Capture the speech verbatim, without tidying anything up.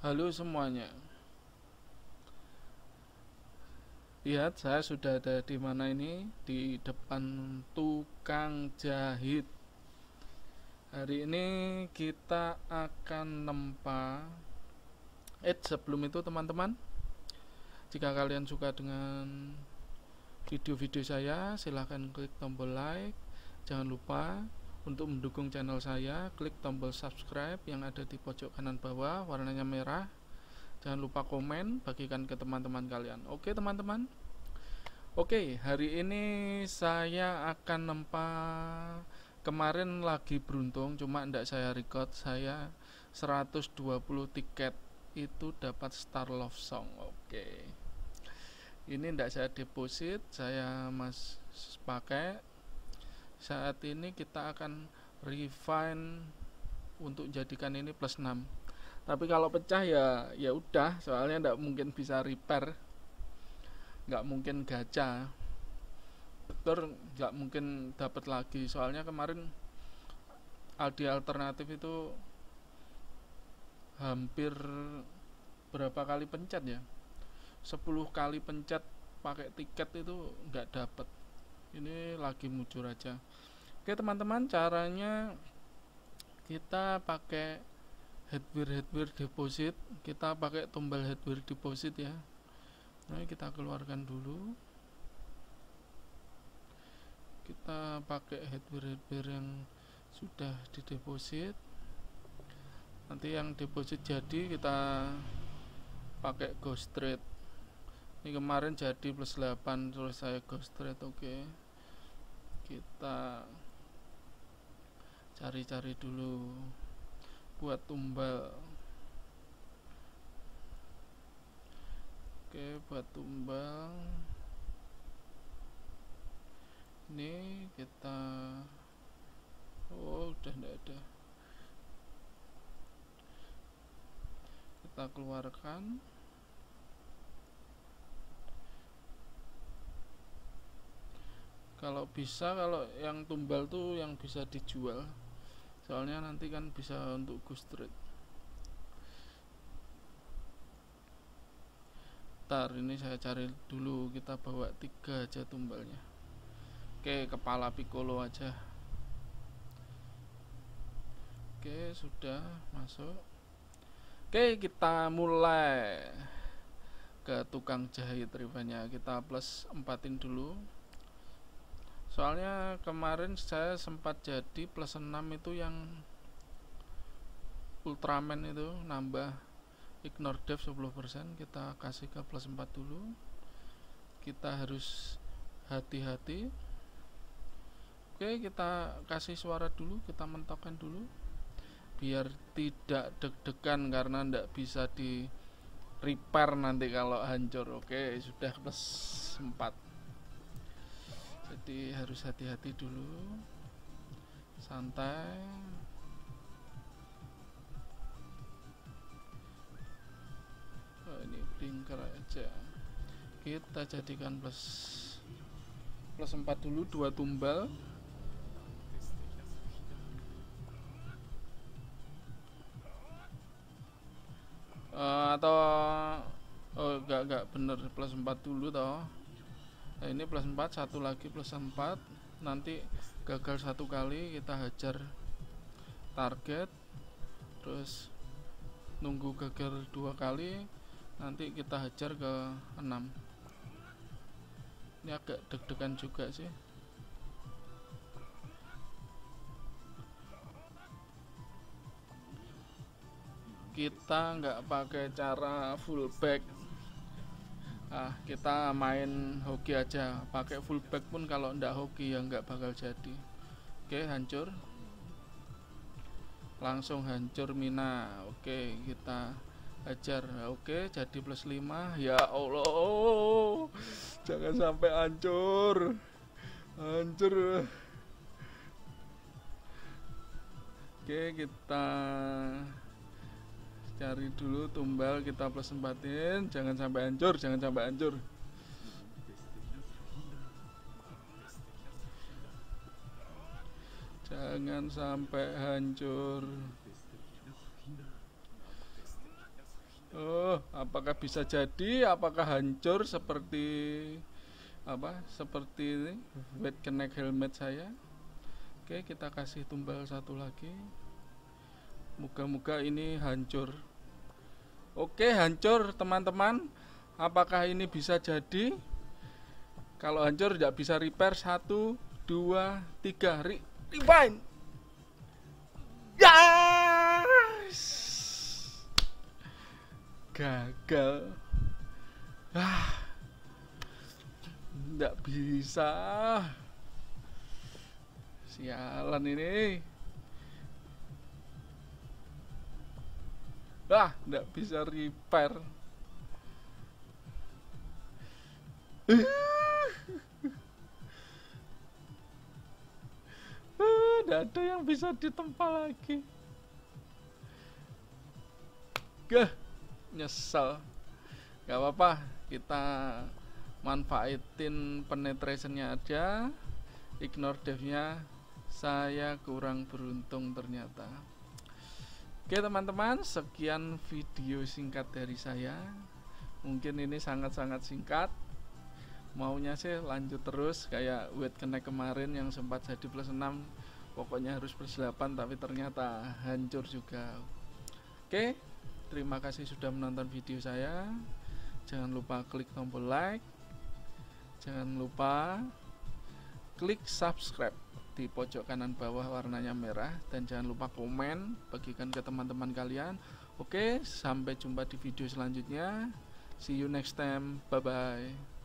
Halo semuanya. Lihat, saya sudah ada di mana ini? Di depan tukang jahit. Hari ini kita akan nempa. Eh, sebelum itu teman-teman, jika kalian suka dengan video-video saya, silahkan klik tombol like. Jangan lupa untuk mendukung channel saya, klik tombol subscribe yang ada di pojok kanan bawah, warnanya merah. Jangan lupa komen, bagikan ke teman-teman kalian. Oke teman-teman. Oke, hari ini saya akan nempa. Kemarin lagi beruntung, cuma ndak saya record. Saya seratus dua puluh tiket itu dapat Star Love Song. Oke, ini ndak saya deposit, saya mas pakai. Saat ini kita akan refine untuk jadikan ini plus enam. Tapi kalau pecah ya ya udah, soalnya ndak mungkin bisa repair, nggak mungkin gacha, terus nggak mungkin dapat lagi. Soalnya kemarin di alternatif itu hampir berapa kali pencet ya, sepuluh kali pencet pakai tiket itu nggak dapat. Ini lagi mujur aja. Oke teman-teman, caranya kita pakai hardware hardware deposit. Kita pakai tumbal hardware deposit ya. Nah, kita keluarkan dulu. Kita pakai hardware-hardware yang sudah dideposit. Nanti yang deposit jadi kita pakai ghost trade. Ini kemarin jadi plus delapan, terus saya ghost trade. Oke, kita cari-cari dulu buat tumbal. Oke, buat tumbal ini kita, oh udah enggak ada, kita keluarkan. Kalau bisa, kalau yang tumbal tuh yang bisa dijual, soalnya nanti kan bisa untuk ghost trade. Ntar ini saya cari dulu, kita bawa tiga aja tumbalnya. Oke, kepala piccolo aja. Oke, sudah masuk. Oke, kita mulai ke tukang jahit ribanya. Kita plus empatin dulu, soalnya kemarin saya sempat jadi plus enam itu yang Ultraman itu nambah ignore dev sepuluh persen. Kita kasih ke plus empat dulu. Kita harus hati-hati. Oke, kita kasih suara dulu, kita mentokkan dulu biar tidak deg-degan karena ndak bisa di repair nanti kalau hancur. Oke, sudah plus empat, jadi harus hati-hati dulu, santai. Oh, ini blinker aja, kita jadikan plus plus empat dulu, dua tumbal. Uh, atau oh enggak enggak bener, plus empat dulu toh. Nah, ini plus empat, satu lagi plus empat. Nanti gagal satu kali kita hajar target, terus nunggu gagal dua kali, nanti kita hajar ke enam. Ini agak deg-degan juga sih. Kita nggak pakai cara full back. Ah, kita main hoki aja. Pakai full back pun kalau ndak hoki ya nggak bakal jadi. Oke, hancur. Langsung hancur mina. Oke, kita hajar. Oke, jadi plus lima. Ya Allah, jangan sampai hancur. Hancur. Oke, kita cari dulu tumbal, kita plus empatin. Jangan sampai hancur, jangan sampai hancur. Jangan sampai hancur. Oh, apakah bisa jadi? Apakah hancur seperti apa? Seperti wet connect helmet saya? Oke, kita kasih tumbal satu lagi. Moga-moga ini hancur. Oke, hancur teman-teman. Apakah ini bisa jadi? Kalau hancur tidak bisa repair. Satu, dua, tiga. Re Rewind. Yes. Gagal. Ah, tidak bisa. Sialan ini. Ah, tidak bisa repair. Tidak ada yang bisa ditempa lagi. Gah, nyesel. Gak apa-apa, kita manfaatin penetrationnya aja. Ignore devnya. Saya kurang beruntung ternyata. Oke teman-teman, sekian video singkat dari saya. Mungkin ini sangat-sangat singkat. Maunya sih lanjut terus kayak wet connect kemarin yang sempat jadi plus enam, pokoknya harus plus delapan, tapi ternyata hancur juga. Oke, terima kasih sudah menonton video saya. Jangan lupa klik tombol like, jangan lupa klik subscribe di pojok kanan bawah warnanya merah, dan jangan lupa komen, bagikan ke teman-teman kalian. Oke, sampai jumpa di video selanjutnya. See you next time. Bye bye.